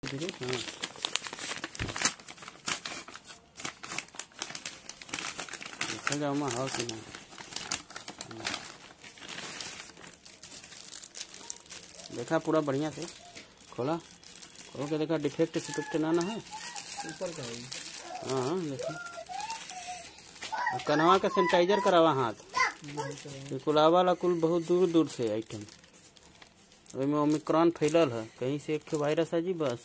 धीरे। हाँ, देखा जाओ मैं हाउ कि ना देखा पूरा बढ़िया से खोला, खोल के देखा डिफेक्ट सिफेक्ट ना है ऊपर का है। हाँ देखो, कनवा का सैनिटाइजर करावा हाथ, कुलावा वाला कुल बहुत दूर दूर से आइटम, में ओमिक्रॉन फैलल है, कहीं से एक वायरस है जी बस।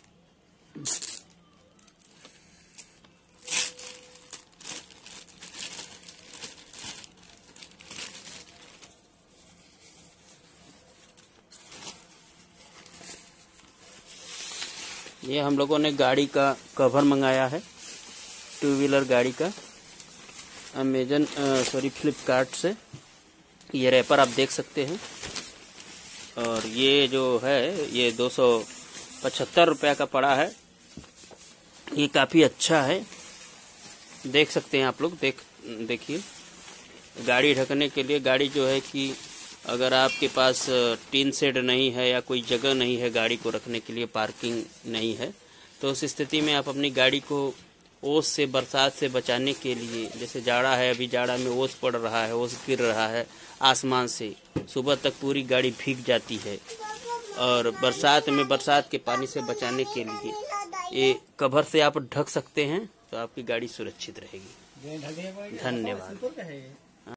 ये हम लोगों ने गाड़ी का कवर मंगाया है, 2 व्हीलर गाड़ी का, अमेजन फ्लिपकार्ट से। ये रैपर आप देख सकते हैं, और ये जो है ये 275 रुपया का पड़ा है। ये काफ़ी अच्छा है, देख सकते हैं आप लोग, देखिए गाड़ी ढकने के लिए। गाड़ी जो है कि अगर आपके पास टीन शेड नहीं है या कोई जगह नहीं है गाड़ी को रखने के लिए, पार्किंग नहीं है, तो उस स्थिति में आप अपनी गाड़ी को ओस से, बरसात से बचाने के लिए, जैसे जाड़ा है, अभी जाड़ा में ओस पड़ रहा है, ओस गिर रहा है आसमान से, सुबह तक पूरी गाड़ी भीग जाती है, और बरसात में बरसात के पानी से बचाने के लिए ये कवर से आप ढक सकते हैं, तो आपकी गाड़ी सुरक्षित रहेगी। धन्यवाद।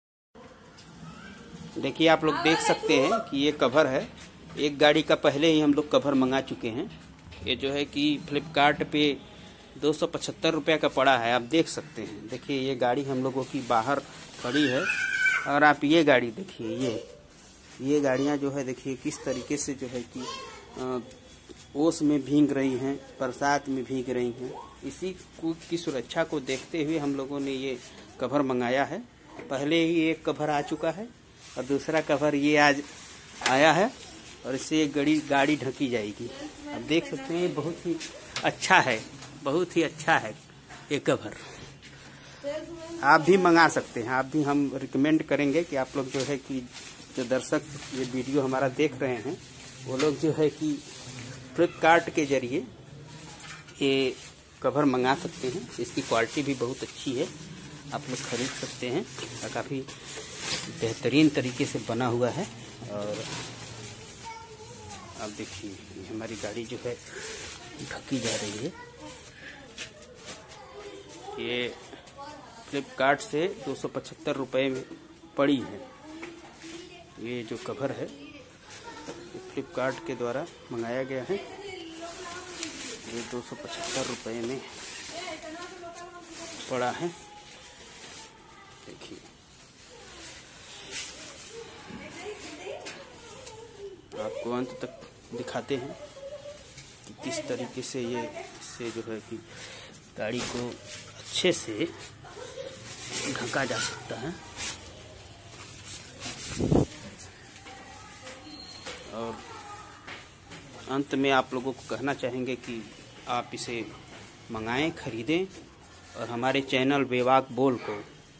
देखिए आप लोग देख सकते हैं कि ये कवर है, एक गाड़ी का पहले ही हम लोग कवर मंगा चुके हैं। ये जो है कि फ्लिपकार्ट पे 275 रुपया का पड़ा है, आप देख सकते हैं। देखिए ये गाड़ी हम लोगों की बाहर खड़ी है, और आप ये गाड़ी देखिए, ये गाड़ियां जो है देखिए किस तरीके से जो है कि ओस में भीग रही हैं, बरसात में भीग रही हैं। इसी की सुरक्षा को देखते हुए हम लोगों ने ये कवर मंगाया है। पहले ही एक कवर आ चुका है और दूसरा कवर ये आज आया है, और इससे ये गाड़ी ढकी जाएगी। आप देख सकते हैं बहुत ही अच्छा है, बहुत ही अच्छा है ये कवर। आप भी मंगा सकते हैं, आप भी हम रिकमेंड करेंगे कि आप लोग जो है कि जो दर्शक ये वीडियो हमारा देख रहे हैं, वो लोग जो है कि फ्लिपकार्ट के जरिए ये कवर मंगा सकते हैं। इसकी क्वालिटी भी बहुत अच्छी है, आप लोग खरीद सकते हैं, और काफ़ी बेहतरीन तरीके से बना हुआ है। और आप देखिए हमारी गाड़ी जो है ढकी जा रही है। ये फ्लिपकार्ट से 275 रुपये में पड़ी है। ये जो कवर है फ्लिपकार्ट के द्वारा मंगाया गया है, ये 275 रुपये में पड़ा है। देखिए आपको अंत तक दिखाते हैं कि किस तरीके से ये इससे जो है कि गाड़ी को अच्छे से ढका जा सकता है। और अंत में आप लोगों को कहना चाहेंगे कि आप इसे मंगाएं, खरीदें, और हमारे चैनल बेवाक बोल को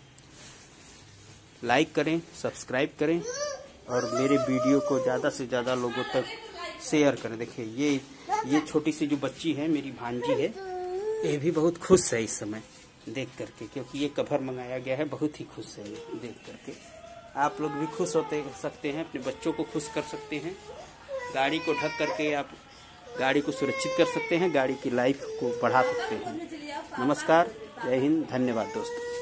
लाइक करें, सब्सक्राइब करें, और मेरे वीडियो को ज़्यादा से ज़्यादा लोगों तक शेयर करें। देखिए ये छोटी सी जो बच्ची है, मेरी भांजी है, ये भी बहुत खुश है इस समय देख करके, क्योंकि ये कवर मंगाया गया है, बहुत ही खुश है ये देख करके। आप लोग भी खुश होते सकते हैं, अपने बच्चों को खुश कर सकते हैं। गाड़ी को ढक करके आप गाड़ी को सुरक्षित कर सकते हैं, गाड़ी की लाइफ को बढ़ा सकते हैं। नमस्कार, जय हिंद, धन्यवाद दोस्तों।